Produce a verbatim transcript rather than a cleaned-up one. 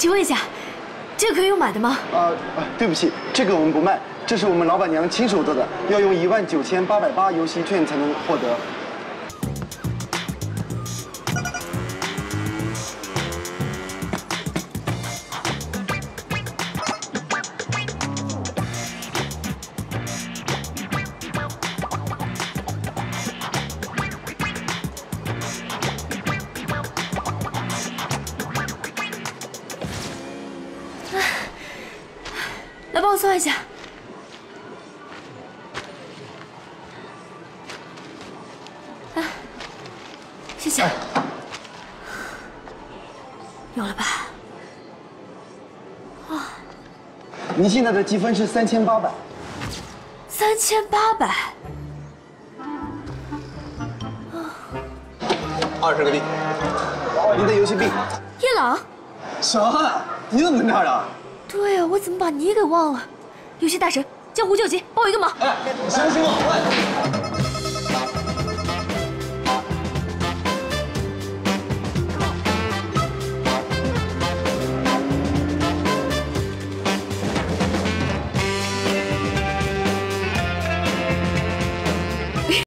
请问一下，这个可以用买的吗？ 啊啊，对不起，这个我们不卖，这是我们老板娘亲手做的，要用一万九千八百八游戏券才能获得。 来帮我算一下。啊，谢谢。有了吧？啊， 您现在的积分是三千八百。 三千八百。 二十个币。 您的游戏币。 叶朗。 啥？你怎么在这儿啊？ 对呀，我怎么把你给忘了？游戏大神，江湖救急，帮我一个忙。 哎，行行，快！